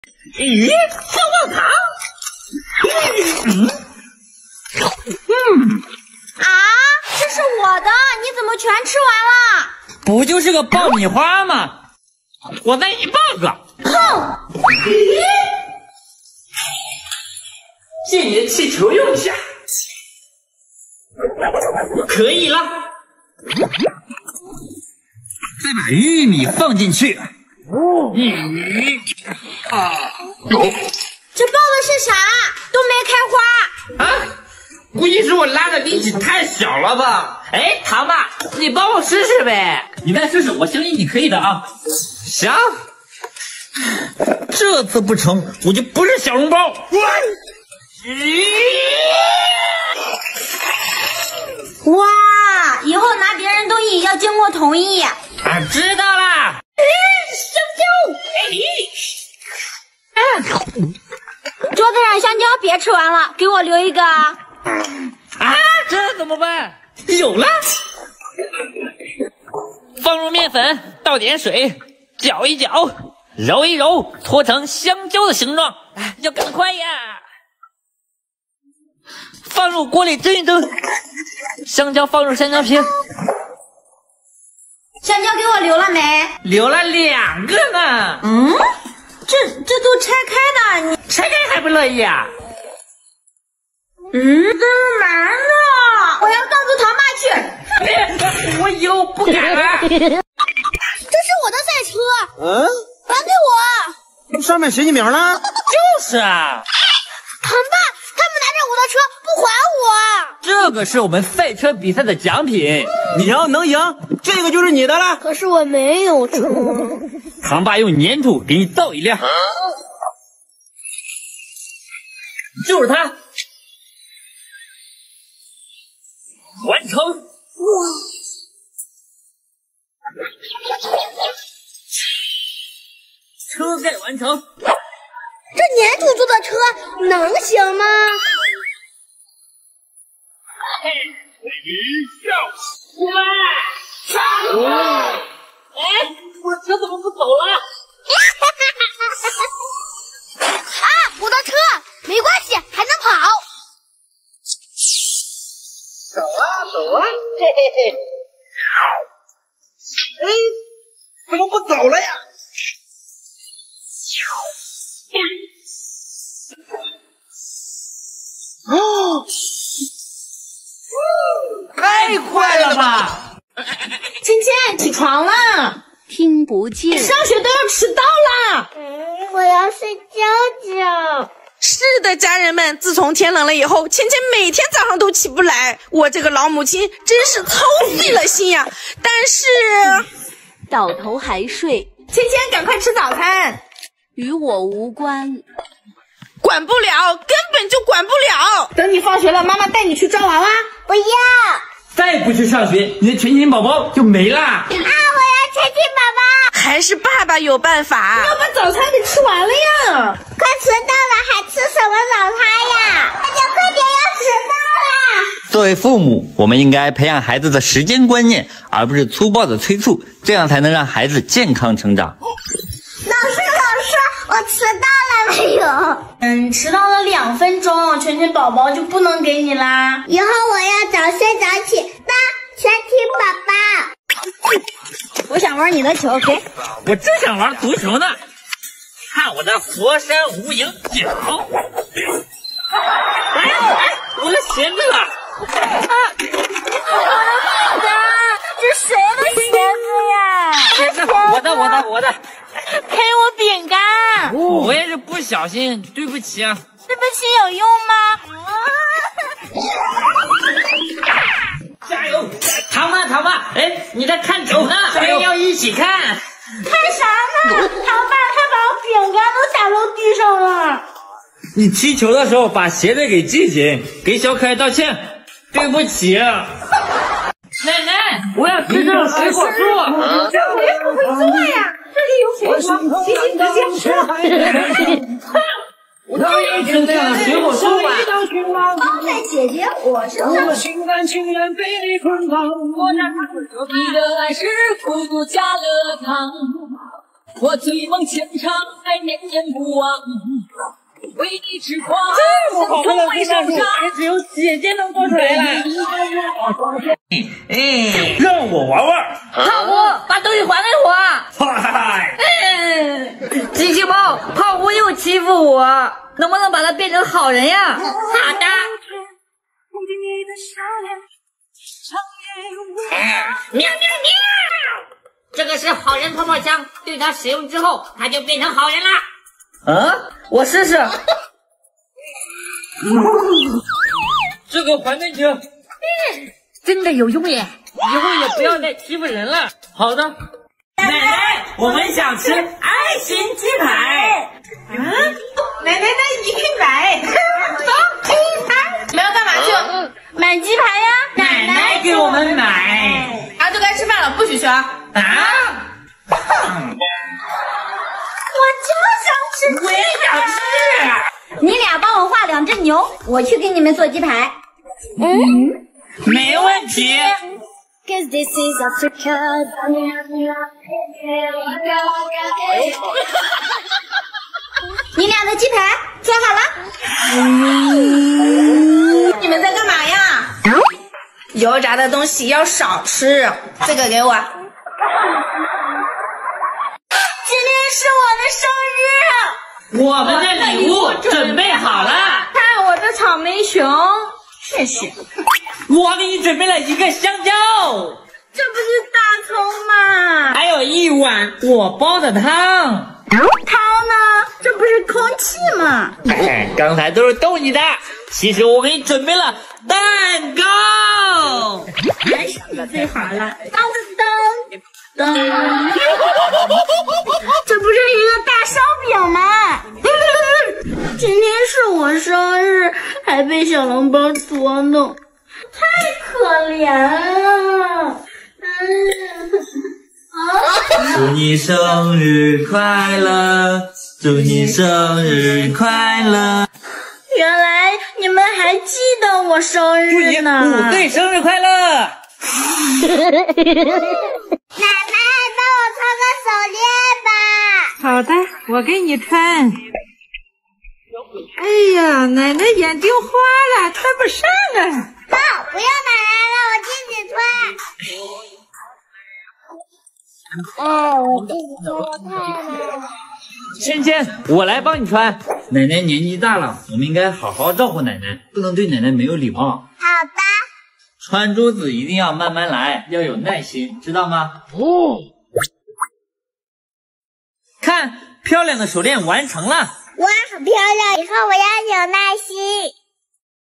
咦，棒棒糖？ 啊，这是我的，你怎么全吃完了？ 不就是个爆米花吗？我再一棒子。 哼！ 借你的气球用一下，可以了。再把玉米放进去。 这爆的是啥？都没开花。 啊，估计是我拉的力气太小了吧？哎，糖爸，你帮我试试呗。你再试试，我相信你可以的啊。行，这次不成，我就不是小笼包。 哇，以后拿别人东西要经过同意。 啊，知道啦。 香蕉，桌子上香蕉别吃完了，给我留一个。 啊，这怎么办？有了，放入面粉，倒点水，搅一搅，揉一揉，搓成香蕉的形状。要赶快呀！放入锅里蒸一蒸，香蕉放入香蕉皮。 香蕉给我留了没？ 留了2个呢。 这都拆开的，你拆开还不乐意啊？ 这是馒头，我要告诉唐爸去。 我以后不敢了。 这是我的赛车，还给我。 上面写你名了？ 就是啊。 唐爸，他们拿着我的车不还我。 这个是我们赛车比赛的奖品， 你要能赢，这个就是你的了。 可是我没有车。 唐爸用粘土给你造一辆，就是它，完成。车盖完成。 这粘土做的车能行吗？ 哎，我车怎么不走了？ 啊，我的车没关系，还能跑。 走啊，嘿嘿嘿。哎，怎么不走了呀？哦， 太快了吧！ 芊芊，起床了， 听不见。 上学都要迟到了。我要睡觉觉。 是的，家人们，自从天冷了以后，芊芊每天早上都起不来，我这个老母亲真是操碎了心呀。但是倒头还睡， 芊芊，赶快吃早餐。 与我无关。 管不了，根本就管不了。 等你放学了，妈妈带你去抓娃娃。不要。 再不去上学，你的甜甜宝宝就没啦。 我要甜甜宝宝。 还是爸爸有办法。 要把早餐给吃完了呀。快迟到了，还吃什么早餐呀？大家快点，要迟到了。 作为父母，我们应该培养孩子的时间观念，而不是粗暴的催促，这样才能让孩子健康成长。 老师，我迟到了没有？迟到了2分钟，甜甜宝宝就不能给你啦。以后我要早睡早起，当甜甜宝宝。我想玩你的球，给。 我正想玩足球呢，看我的佛山无影脚！哎，我的鞋子了！ 这谁的鞋子呀？ 我的。 给我饼干。 我也是不小心，对不起啊。 对不起有用吗？ 加油！糖爸，哎，你在看球呢，要一起看。 看啥呢？糖爸他把饼干都洒到地上了。 你踢球的时候把鞋子给系紧，给小可爱道歉，对不起。奶奶，我要吃这种水果树。 这我也不会做呀，这里有水果，请你直接吃。 我要吃这样的水果树吧。 包菜姐姐，我是我心甘情愿被你捆绑，我的爱是苦苦加了糖。 我醉梦情长，爱念念不忘，为你痴狂， 这么好看的自杀术，也只有姐姐能做出来了。让我玩玩。 胖虎，把东西还给我。 嗨， 机器猫，胖虎又欺负我，能不能把它变成好人呀？好的。喵喵喵！这个是好人泡泡枪，对它使用之后，它就变成好人啦。我试试。 这个还给你。 真的有用耶！ 以后也不要再欺负人了。好的。奶奶，我们想吃爱心鸡排。 奶奶那你可以买。鸡排，你们要干嘛去？ 买鸡排呀！ 奶奶给我们买。 啊，就该吃饭了，不许去啊！ 我就想吃， 我也想吃。 你俩帮我画2只牛，我去给你们做鸡排。 没问题。 你俩的鸡排做好了。 你们在干嘛呀？油炸的东西要少吃，这个给我。 今天是我的生日， 我们的礼物准备好了。 看我的草莓熊，谢谢。 我给你准备了一个香蕉， 这不是大葱吗？ 还有一碗我包的汤。 汤呢？这不是空气吗？ 刚才都是逗你的，其实我给你准备了蛋糕。 还是你最好了。当，这不是一个大烧饼吗？今天是我生日，还被小笼包捉弄，太可怜了。 祝你生日快乐，祝你生日快乐。 原来你们还记得我生日呢。 5岁生日快乐。 奶奶，帮我穿个手链吧。 好的，我给你穿。哎呀，奶奶眼睛花了，穿不上啊。 爸，不要奶奶了，我自己穿。我自己穿我太难了。 芊芊，我来帮你穿。奶奶年纪大了，我们应该好好照顾奶奶，不能对奶奶没有礼貌。 好的。 穿珠子一定要慢慢来，要有耐心，知道吗？看，漂亮的手链完成了。 哇，好漂亮！以后我要有耐心。